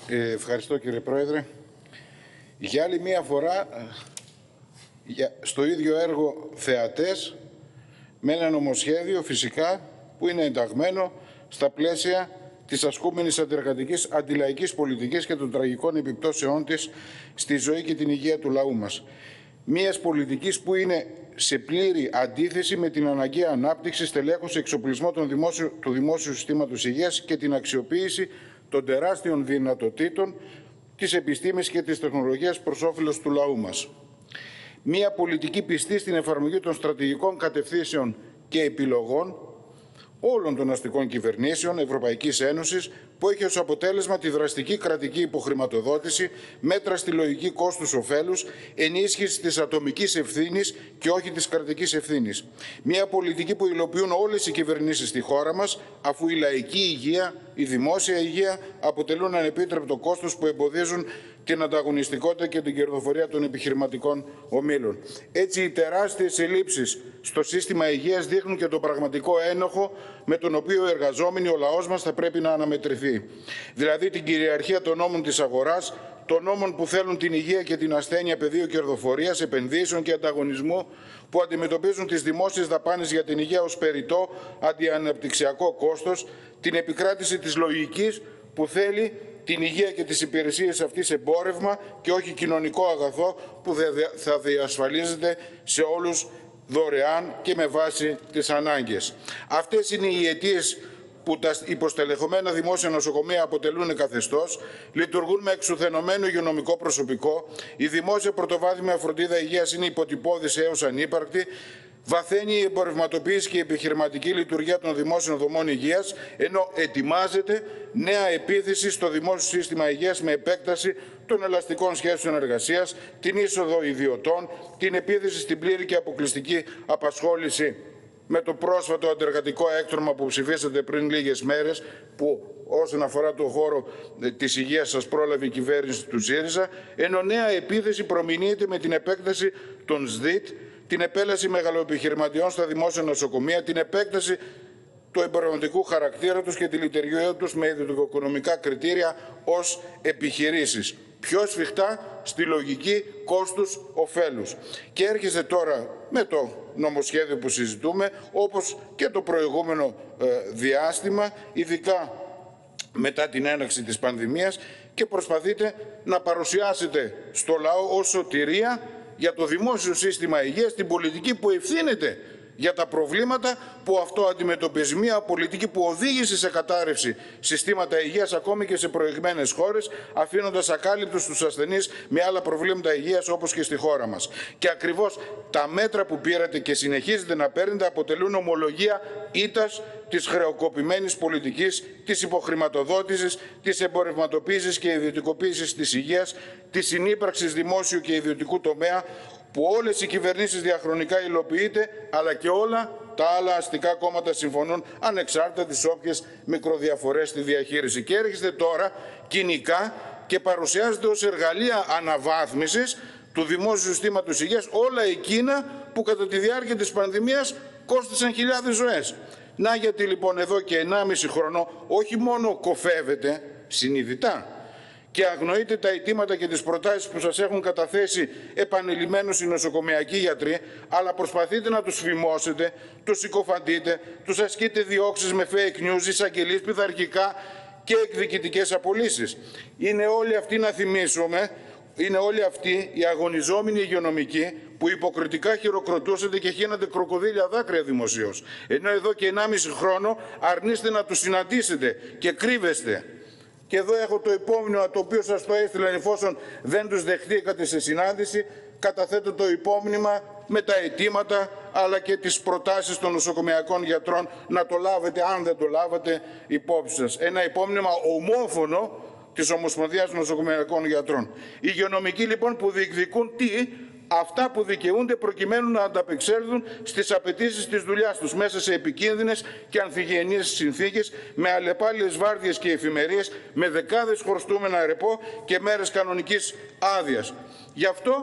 Ευχαριστώ, κύριε Πρόεδρε. Για άλλη μία φορά, στο ίδιο έργο θεατές, με ένα νομοσχέδιο φυσικά που είναι ενταγμένο στα πλαίσια της ασκούμενης αντιεργατικής αντιλαϊκής πολιτικής και των τραγικών επιπτώσεών της στη ζωή και την υγεία του λαού μας. Μίας πολιτικής που είναι σε πλήρη αντίθεση με την αναγκαία ανάπτυξη, στελέχωση, εξοπλισμό του δημόσιου συστήματος υγείας και την αξιοποίηση των τεράστιων δυνατοτήτων της επιστήμης και της τεχνολογίας προς όφελος του λαού μας. Μία πολιτική πιστή στην εφαρμογή των στρατηγικών κατευθύνσεων και επιλογών όλων των αστικών κυβερνήσεων Ευρωπαϊκής Ένωσης, που έχει ως αποτέλεσμα τη δραστική κρατική υποχρηματοδότηση, μέτρα στη λογική κόστους-οφέλους, ενίσχυση της ατομικής ευθύνης και όχι της κρατικής ευθύνης. Μια πολιτική που υλοποιούν όλες οι κυβερνήσεις στη χώρα μας, αφού η λαϊκή υγεία, η δημόσια υγεία αποτελούν ανεπίτρεπτο κόστος που εμποδίζουν την ανταγωνιστικότητα και την κερδοφορία των επιχειρηματικών ομίλων. Έτσι, οι τεράστιες ελλείψεις στο σύστημα υγείας δείχνουν και τον πραγματικό ένοχο με τον οποίο οι εργαζόμενοι, ο λαός μας, θα πρέπει να αναμετρηθεί. Δηλαδή την κυριαρχία των νόμων της αγοράς, των νόμων που θέλουν την υγεία και την ασθένεια πεδίο κερδοφορίας, επενδύσεων και ανταγωνισμού, που αντιμετωπίζουν τις δημόσιες δαπάνες για την υγεία ως περιττό αντιαναπτυξιακό κόστος, την επικράτηση της λογικής που θέλει την υγεία και τις υπηρεσίες αυτής εμπόρευμα και όχι κοινωνικό αγαθό που θα διασφαλίζεται σε όλους δωρεάν και με βάση τις ανάγκες. Αυτές είναι οι αιτίες που τα υποστελεχωμένα δημόσια νοσοκομεία αποτελούν καθεστώς, λειτουργούν με εξουθενωμένο υγειονομικό προσωπικό, η δημόσια πρωτοβάθμια φροντίδα υγείας είναι υποτυπώδης έως ανύπαρκτη, βαθαίνει η εμπορευματοποίηση και η επιχειρηματική λειτουργία των δημόσιων δομών υγείας, ενώ ετοιμάζεται νέα επίθεση στο δημόσιο σύστημα υγείας με επέκταση των ελαστικών σχέσεων εργασίας, την είσοδο ιδιωτών, την επίθεση στην πλήρη και αποκλειστική απασχόληση με το πρόσφατο αντεργατικό έκτρωμα που ψηφίσατε πριν λίγες μέρες, που όσον αφορά το χώρο της υγείας σας πρόλαβε η κυβέρνηση του ΣΥΡΙΖΑ, ενώ νέα επίθεση προμηνύεται με την επέκταση των ΣΔΙΤ, την επέλαση μεγαλοεπιχειρηματιών στα δημόσια νοσοκομεία, την επέκταση του εμπορευματικού χαρακτήρα τους και τη λειτουργία τους με ιδιωτικοοικονομικά κριτήρια ως επιχειρήσεις. Πιο σφιχτά στη λογική κόστους-οφέλους. Και έρχεστε τώρα με το νομοσχέδιο που συζητούμε, όπως και το προηγούμενο διάστημα, ειδικά μετά την έναρξη της πανδημίας, και προσπαθείτε να παρουσιάσετε στο λαό ως σωτηρία για το δημόσιο σύστημα υγείας την πολιτική που ευθύνεται για τα προβλήματα που αυτό αντιμετωπίζει. Μια πολιτική που οδήγησε σε κατάρρευση συστήματα υγείας ακόμη και σε προηγμένες χώρες, αφήνοντας ακάλυπτους τους ασθενείς με άλλα προβλήματα υγείας όπως και στη χώρα μας. Και ακριβώς τα μέτρα που πήρατε και συνεχίζετε να παίρνετε αποτελούν ομολογία ήττας της χρεοκοπημένης πολιτικής, της υποχρηματοδότησης, της εμπορευματοποίησης και ιδιωτικοποίησης της υγείας, της συνύπαρξης δημόσιου και ιδιωτικού τομέα, που όλες οι κυβερνήσεις διαχρονικά υλοποιείται, αλλά και όλα τα άλλα αστικά κόμματα συμφωνούν ανεξάρτητα τις όποιες μικροδιαφορές στη διαχείριση. Και έρχεστε τώρα κοινικά και παρουσιάζεται ως εργαλεία αναβάθμισης του δημόσιου συστήματος υγείας όλα εκείνα που κατά τη διάρκεια της πανδημίας κόστησαν χιλιάδες ζωές. Να γιατί λοιπόν εδώ και 1,5 χρόνο όχι μόνο κοφεύετε συνειδητά και αγνοείτε τα αιτήματα και τις προτάσεις που σας έχουν καταθέσει επανειλημμένως οι νοσοκομειακοί γιατροί, αλλά προσπαθείτε να τους φημώσετε, τους συκοφαντείτε, τους ασκείτε διώξεις με fake news, εισαγγελίες πειθαρχικά και εκδικητικές απολύσεις. Είναι όλοι αυτοί, να θυμίσουμε, είναι όλοι αυτοί οι αγωνιζόμενοι υγειονομικοί που υποκριτικά χειροκροτούσατε και χύνατε κροκοδίλια δάκρυα δημοσίως. Ενώ εδώ και 1,5 χρόνο αρνείστε να τους συναντήσετε και κρύβεστε. Και εδώ έχω το υπόμνημα το οποίο σας το έστειλαν, εφόσον δεν τους δεχτήκατε σε συνάντηση. Καταθέτω το υπόμνημα με τα αιτήματα αλλά και τις προτάσεις των νοσοκομειακών γιατρών να το λάβετε, αν δεν το λάβατε, υπόψη σας. Ένα υπόμνημα ομόφωνο της Ομοσπονδίας Νοσοκομειακών Γιατρών. Οι υγειονομικοί λοιπόν που διεκδικούν τι? Αυτά που δικαιούνται προκειμένου να ανταπεξέλθουν στις απαιτήσεις της δουλειάς τους μέσα σε επικίνδυνες και ανθυγιεινείς συνθήκες, με αλλεπάλληλες βάρδιες και εφημερίες, με δεκάδες χρωστούμενα ρεπό και μέρες κανονικής άδειας. Γι' αυτό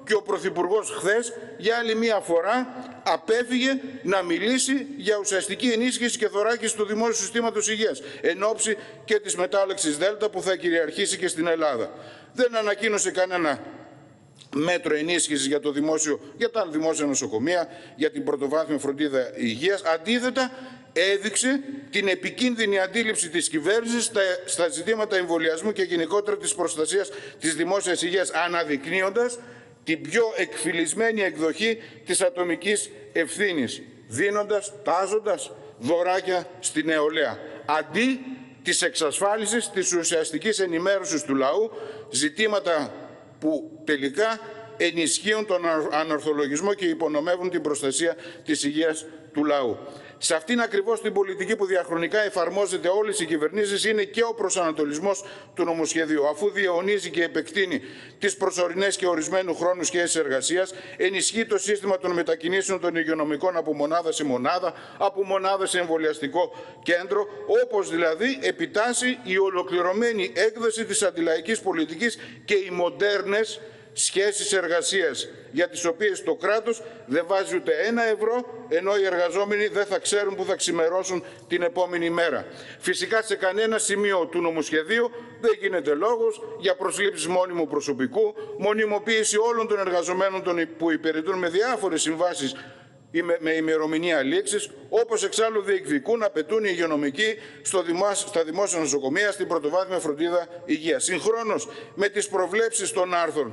και ο Πρωθυπουργός χθες για άλλη μία φορά απέφυγε να μιλήσει για ουσιαστική ενίσχυση και θωράκιση του δημόσιου συστήματος υγείας εν ώψη και της μετάλλαξης Δέλτα που θα κυριαρχήσει και στην Ελλάδα. Δεν ανακοίνωσε κανένα μέτρο ενίσχυσης για τα δημόσια νοσοκομεία, για την πρωτοβάθμια φροντίδα υγείας. Αντίθετα, έδειξε την επικίνδυνη αντίληψη της κυβέρνησης στα ζητήματα εμβολιασμού και γενικότερα της προστασίας της δημόσιας υγείας, αναδεικνύοντας την πιο εκφυλισμένη εκδοχή της ατομικής ευθύνης, τάζοντας δωράκια στη νεολαία, αντί της εξασφάλισης της ουσιαστικής ενημέρωσης του λαού, ζητήματα που τελικά ενισχύουν τον ανορθολογισμό και υπονομεύουν την προστασία της υγείας του λαού. Σε αυτήν ακριβώς την πολιτική που διαχρονικά εφαρμόζεται όλες οι κυβερνήσεις είναι και ο προσανατολισμός του νομοσχεδίου. Αφού διαιωνίζει και επεκτείνει τις προσωρινές και ορισμένου χρόνου σχέσεις εργασίας, ενισχύει το σύστημα των μετακινήσεων των υγειονομικών από μονάδα σε μονάδα, από μονάδα σε εμβολιαστικό κέντρο, όπως δηλαδή επιτάσσει η ολοκληρωμένη έκδοση της αντιλαϊκής πολιτικής και οι μοντέρνες σχέσεις εργασίας, για τις οποίες το κράτος δεν βάζει ούτε €1, ενώ οι εργαζόμενοι δεν θα ξέρουν που θα ξημερώσουν την επόμενη μέρα. Φυσικά σε κανένα σημείο του νομοσχεδίου δεν γίνεται λόγος για προσλήψεις μόνιμου προσωπικού, μονιμοποίηση όλων των εργαζομένων που υπηρετούν με διάφορες συμβάσεις με ημερομηνία λήξης, όπως εξάλλου διεκδικούν, απαιτούν οι υγειονομικοί στα δημόσια νοσοκομεία, στην πρωτοβάθμια φροντίδα υγείας. Συγχρόνως με τις προβλέψεις των άρθρων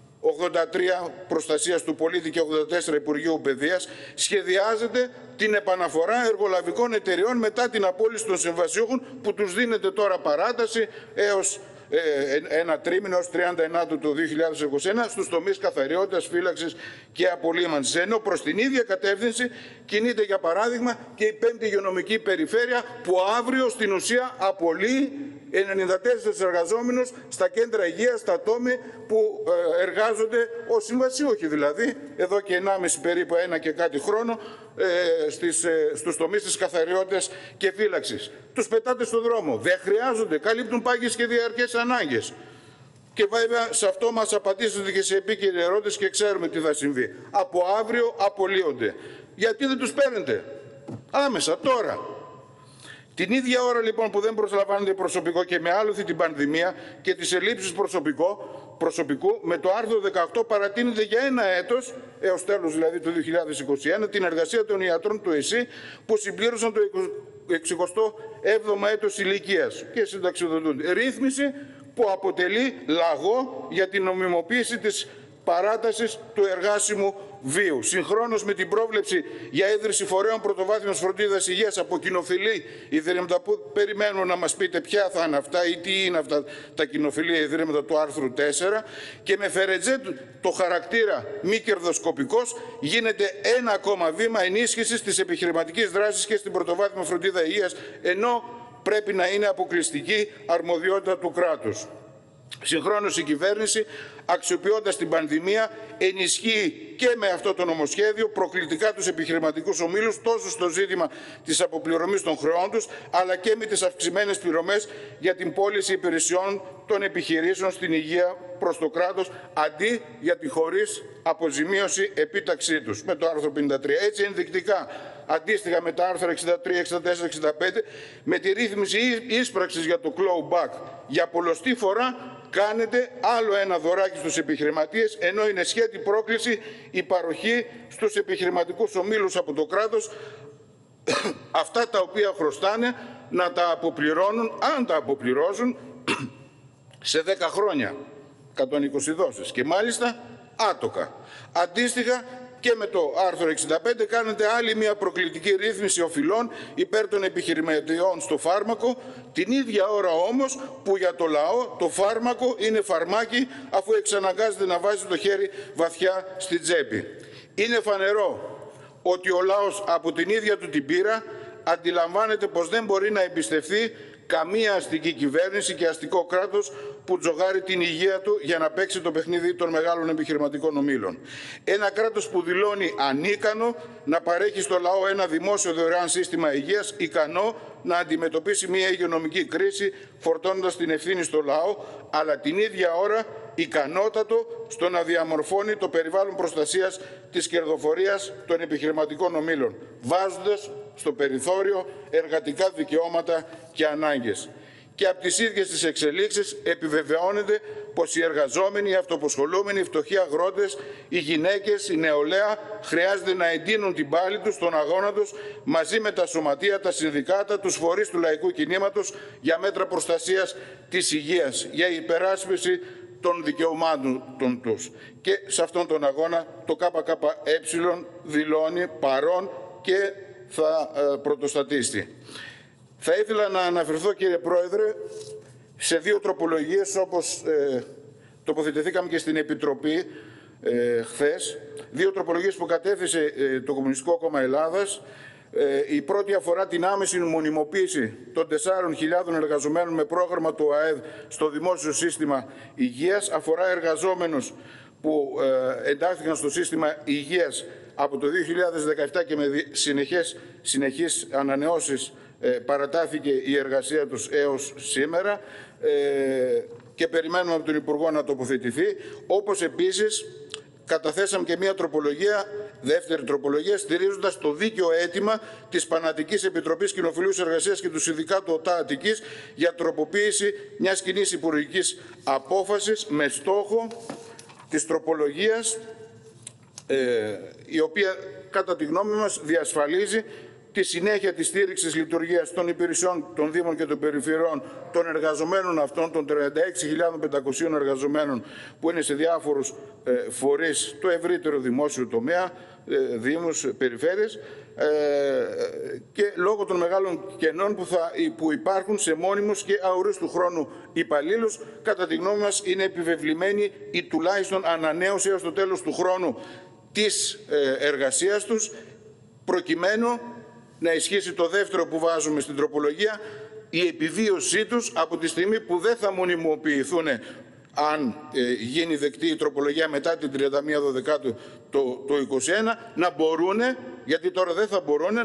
83 προστασίας του πολίτη και 84 Υπουργείου Παιδείας, σχεδιάζεται την επαναφορά εργολαβικών εταιριών μετά την απόλυση των συμβασιούχων, που τους δίνεται τώρα παράταση έως ένα τρίμηνο, ως 30 του 2021, στους τομείς καθαριότητας, φύλαξης και απολύμανσης. Ενώ προς την ίδια κατεύθυνση κινείται, για παράδειγμα, και η 5η υγειονομική περιφέρεια, που αύριο στην ουσία απολύει 94 εργαζόμενους στα κέντρα υγείας, στα τόμοι που εργάζονται ως συμβασιούχοι, δηλαδή εδώ και 1,5 περίπου 1 και κάτι χρόνο στους τομείς της καθαριότητας και φύλαξης. Τους πετάτε στον δρόμο, δεν χρειάζονται, καλύπτουν πάγιες και διαρκές ανάγκες. Και βέβαια σε αυτό μας απαντήσατε και σε επίκαιρη ερώτηση και ξέρουμε τι θα συμβεί. Από αύριο απολύονται. Γιατί δεν τους παίρνετε άμεσα τώρα? Την ίδια ώρα λοιπόν που δεν προσλαμβάνεται προσωπικό και με άλοθη την πανδημία και τις ελλείψεις προσωπικού, με το άρθρο 18 παρατείνεται για 1 έτος, έως τέλος δηλαδή του 2021, την εργασία των ιατρών του ΕΣΥ που συμπλήρωσαν το 67ο έτος ηλικίας και συνταξιοδοτούνται. Ρύθμιση που αποτελεί λαγό για την νομιμοποίηση της παράτασης του εργάσιμου βίου. Συγχρόνως με την πρόβλεψη για ίδρυση φορέων πρωτοβάθμιας φροντίδας υγείας από κοινοφιλή ιδρύματα, που περιμένουμε να μας πείτε ποια θα είναι αυτά ή τι είναι αυτά τα κοινοφιλή ιδρύματα του άρθρου 4, και με φερετζέ το χαρακτήρα μη κερδοσκοπικός, γίνεται ένα ακόμα βήμα ενίσχυσης της επιχειρηματικής δράσης και στην πρωτοβάθμια φροντίδα υγείας, ενώ πρέπει να είναι αποκλειστική αρμοδιότητα του κράτους. Συγχρόνως η κυβέρνηση, αξιοποιώντας την πανδημία, ενισχύει και με αυτό το νομοσχέδιο προκλητικά τους επιχειρηματικούς ομίλους, τόσο στο ζήτημα της αποπληρωμής των χρεών τους, αλλά και με τις αυξημένες πληρωμές για την πώληση υπηρεσιών των επιχειρήσεων στην υγεία προς το κράτος, αντί για τη χωρίς αποζημίωση επίταξή τους, με το άρθρο 53. Έτσι ενδεικτικά, αντίστοιχα με τα άρθρα 63, 64, 65, με τη ρύθμιση ίσπραξης για το clawback, για πολλοστή φορά κάνετε άλλο ένα δωράκι στους επιχειρηματίες, ενώ είναι σχέτη πρόκληση η παροχή στους επιχειρηματικούς ομίλους από το κράτος αυτά τα οποία χρωστάνε να τα αποπληρώνουν, αν τα αποπληρώσουν, σε 10 χρόνια, 120 δόσεις, και μάλιστα άτοκα. Αντίστοιχα, και με το άρθρο 65 κάνετε άλλη μια προκλητική ρύθμιση οφειλών υπέρ των επιχειρηματιών στο φάρμακο, την ίδια ώρα όμως που για το λαό το φάρμακο είναι φαρμάκι, αφού εξαναγκάζεται να βάζει το χέρι βαθιά στη τσέπη. Είναι φανερό ότι ο λαός από την ίδια του την πείρα αντιλαμβάνεται πως δεν μπορεί να εμπιστευτεί καμία αστική κυβέρνηση και αστικό κράτος που τζογάρει την υγεία του για να παίξει το παιχνίδι των μεγάλων επιχειρηματικών ομίλων. Ένα κράτος που δηλώνει ανίκανο να παρέχει στο λαό ένα δημόσιο δωρεάν σύστημα υγείας ικανό να αντιμετωπίσει μια υγειονομική κρίση, φορτώνοντας την ευθύνη στο λαό, αλλά την ίδια ώρα ικανότατο στο να διαμορφώνει το περιβάλλον προστασίας της κερδοφορίας των επιχειρηματικών ομίλων, βάζοντας στο περιθώριο εργατικά δικαιώματα και ανάγκες. Και από τις ίδιες τις εξελίξεις επιβεβαιώνεται πως οι εργαζόμενοι, οι αυτοαπασχολούμενοι, οι φτωχοί αγρότες, οι γυναίκες, η νεολαία χρειάζεται να εντείνουν την πάλη τους στον αγώνα τους μαζί με τα σωματεία, τα συνδικάτα, τους φορείς του λαϊκού κινήματος για μέτρα προστασίας της υγείας, για υπεράσπιση των δικαιωμάτων τους. Και σε αυτόν τον αγώνα το ΚΚΕ δηλώνει παρόν και θα πρωτοστατήσει. Θα ήθελα να αναφερθώ, κύριε Πρόεδρε, σε δύο τροπολογίες, όπως τοποθετηθήκαμε και στην Επιτροπή χθες. Δύο τροπολογίες που κατέθεσε το Κομμουνιστικό Κόμμα Ελλάδας. Η πρώτη αφορά την άμεση μονιμοποίηση των 4.000 εργαζομένων με πρόγραμμα του ΑΕΔ στο δημόσιο σύστημα υγείας. Αφορά εργαζόμενους που εντάχθηκαν στο σύστημα υγείας από το 2017 και με συνεχείς ανανεώσεις παρατάθηκε η εργασία τους έως σήμερα και περιμένουμε από τον Υπουργό να τοποθετηθεί. Όπως επίσης καταθέσαμε και μια τροπολογία, δεύτερη τροπολογία, στηρίζοντας το δίκαιο αίτημα της Παναττικής Επιτροπής Κοινοφιλούς Εργασίας και του Συνδικάτου ΟΤΑ Αττικής για τροποποίηση μιας κοινής υπουργικής απόφασης με στόχο της τροπολογίας η οποία κατά τη γνώμη μας διασφαλίζει τη συνέχεια της στήριξης λειτουργίας των υπηρεσιών των Δήμων και των Περιφερειών των εργαζομένων αυτών, των 36.500 εργαζομένων που είναι σε διάφορους φορείς το ευρύτερο δημόσιο τομέα, Δήμους, Περιφέρειες, και λόγω των μεγάλων κενών που υπάρχουν σε μόνιμους και αορίστου χρόνου υπαλλήλους, κατά τη γνώμη μας είναι επιβεβλημένη η τουλάχιστον ανανέωση έως το τέλος του χρόνου της εργασίας τους, προκειμένου να ισχύσει το δεύτερο που βάζουμε στην τροπολογία, η επιβίωσή τους από τη στιγμή που δεν θα μονιμοποιηθούν, αν γίνει δεκτή η τροπολογία μετά την 31 Δεκάτου το 2021, να μπορούν, γιατί τώρα δεν θα μπορούν,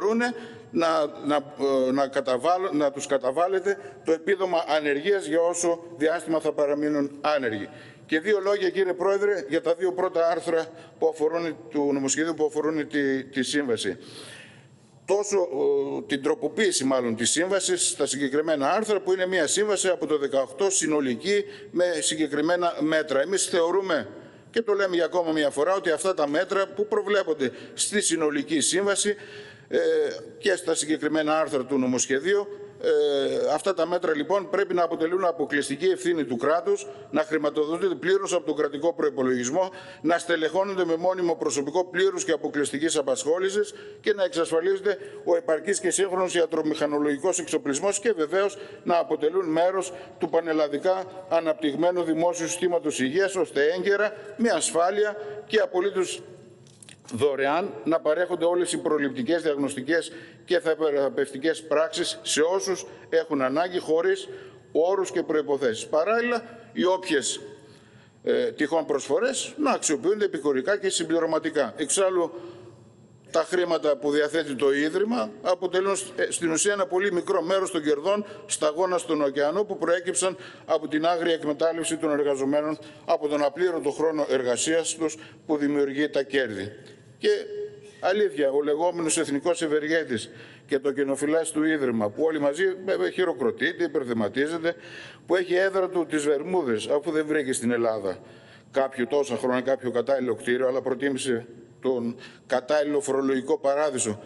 να τους καταβάλλεται το επίδομα ανεργίας για όσο διάστημα θα παραμείνουν άνεργοι. Και δύο λόγια, κύριε Πρόεδρε, για τα δύο πρώτα άρθρα που αφορούν, του νομοσχεδίου που αφορούν τη Σύμβαση. Τόσο την τροποποίηση μάλλον της σύμβασης στα συγκεκριμένα άρθρα, που είναι μια σύμβαση από το 18 συνολική με συγκεκριμένα μέτρα. Εμείς θεωρούμε, και το λέμε για ακόμα μια φορά, ότι αυτά τα μέτρα που προβλέπονται στη συνολική σύμβαση και στα συγκεκριμένα άρθρα του νομοσχεδίου, αυτά τα μέτρα λοιπόν πρέπει να αποτελούν αποκλειστική ευθύνη του κράτους, να χρηματοδοτούνται πλήρως από τον κρατικό προϋπολογισμό, να στελεχώνονται με μόνιμο προσωπικό πλήρους και αποκλειστικής απασχόλησης και να εξασφαλίζεται ο επαρκής και σύγχρονος ιατρομηχανολογικός εξοπλισμός και βεβαίως να αποτελούν μέρος του πανελλαδικά αναπτυγμένου δημόσιου συστήματος υγείας, ώστε έγκαιρα, με ασφάλεια και απολύτως δωρεάν να παρέχονται όλες οι προληπτικές, διαγνωστικές και θεραπευτικές πράξεις σε όσους έχουν ανάγκη, χωρίς όρους και προϋποθέσεις. Παράλληλα, οι όποιες τυχόν προσφορές να αξιοποιούνται επικουρικά και συμπληρωματικά. Εξάλλου, τα χρήματα που διαθέτει το Ίδρυμα αποτελούν στην ουσία ένα πολύ μικρό μέρος των κερδών σταγόνα στον ωκεανό που προέκυψαν από την άγρια εκμετάλλευση των εργαζομένων, από τον απλήρωτο χρόνο εργασίας τους που δημιουργεί τα κέρδη. Και αλήθεια, ο λεγόμενος εθνικός ευεργέτης και το κοινοφυλάς του Ίδρυμα, που όλοι μαζί χειροκροτείται, υπερθεματίζεται, που έχει έδρα του τις Βερμούδες, αφού δεν βρήκε στην Ελλάδα τόσα χρόνια κάποιο κατάλληλο κτίριο, αλλά προτίμησε τον κατάλληλο φορολογικό παράδεισο.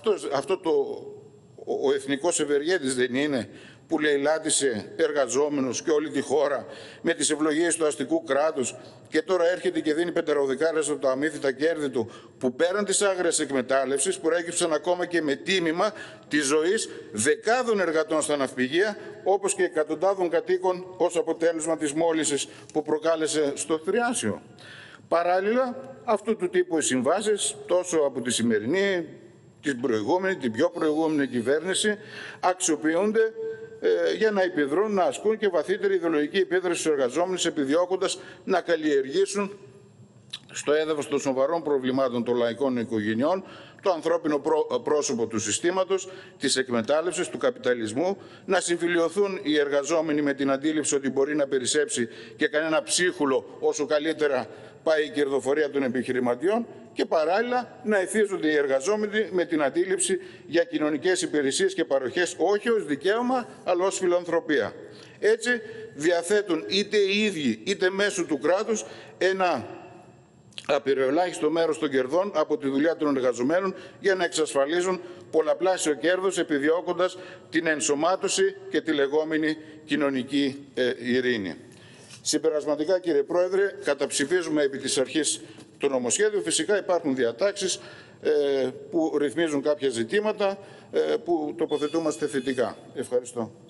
Ο εθνικός ευεργέτης δεν είναι, που λαιλάτισε εργαζόμενους και όλη τη χώρα με τις ευλογίες του αστικού κράτους και τώρα έρχεται και δίνει πεντεροδεκάρες από τα αμύθιτα κέρδη του, που πέραν της άγριας εκμετάλλευσης προέκυψαν ακόμα και με τίμημα της ζωής δεκάδων εργατών στα ναυπηγεία, όπως και εκατοντάδων κατοίκων ως αποτέλεσμα της μόλυνσης που προκάλεσε στο Θριάσιο. Παράλληλα, αυτού του τύπου οι συμβάσεις, τόσο από τη σημερινή, την πιο προηγούμενη κυβέρνηση, αξιοποιούνται για να επιδρούν, να ασκούν και βαθύτερη ιδεολογική επίδραση στους εργαζόμενους, επιδιώκοντας να καλλιεργήσουν στο έδαφος των σοβαρών προβλημάτων των λαϊκών οικογενειών το ανθρώπινο πρόσωπο του συστήματος, της εκμετάλλευσης, του καπιταλισμού, να συμφιλιωθούν οι εργαζόμενοι με την αντίληψη ότι μπορεί να περισσέψει και κανένα ψίχουλο όσο καλύτερα πάει η κερδοφορία των επιχειρηματιών και παράλληλα να ευθύζονται οι εργαζόμενοι με την αντίληψη για κοινωνικές υπηρεσίες και παροχές όχι ως δικαίωμα αλλά ως φιλανθρωπία. Έτσι διαθέτουν είτε οι ίδιοι είτε μέσω του κράτους ένα απειροελάχιστο μέρος των κερδών από τη δουλειά των εργαζομένων για να εξασφαλίζουν πολλαπλάσιο κέρδος επιδιώκοντας την ενσωμάτωση και τη λεγόμενη κοινωνική ειρήνη. Συμπερασματικά, κύριε Πρόεδρε, καταψηφίζουμε επί της αρχής το νομοσχέδιο. Φυσικά υπάρχουν διατάξεις που ρυθμίζουν κάποια ζητήματα που τοποθετούμαστε θετικά. Ευχαριστώ.